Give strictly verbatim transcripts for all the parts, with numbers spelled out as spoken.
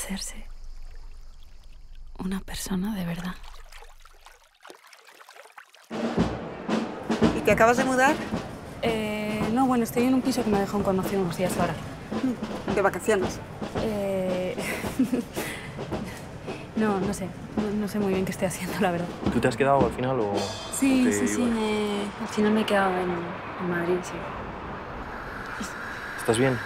hacerse una persona de verdad. ¿Y te acabas de mudar? Eh, no, bueno, estoy en un piso que me ha dejado un conocido unos días ahora. ¿De vacaciones? Eh... no, no sé. No, no sé muy bien qué estoy haciendo, la verdad. ¿Tú te has quedado al final o...? Sí, te sí, sí. ibas? Me... Al final me he quedado en, en Madrid, sí. ¿Estás bien?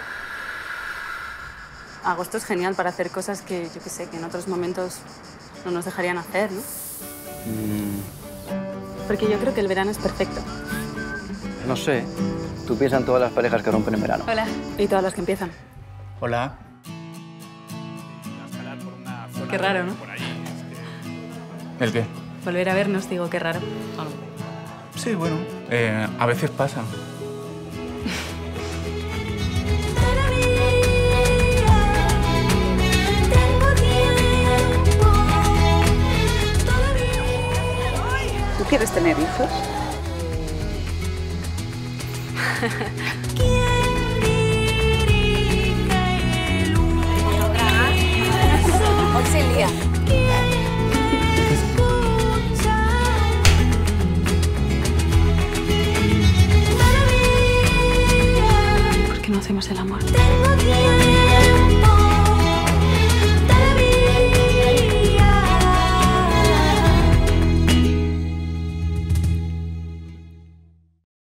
Agosto es genial para hacer cosas que, yo qué sé, que en otros momentos no nos dejarían hacer, ¿no? Mm, Porque yo creo que el verano es perfecto. no sé. Tú piensas en todas las parejas que rompen en verano. Hola. Y todas las que empiezan. Hola. Qué raro, ¿no? ¿El qué? Volver a vernos, digo, qué raro. ¿O no? Sí, bueno, eh, a veces pasa. ¿Tú quieres tener hijos? Hoy se lía. ¿Por qué no hacemos el amor?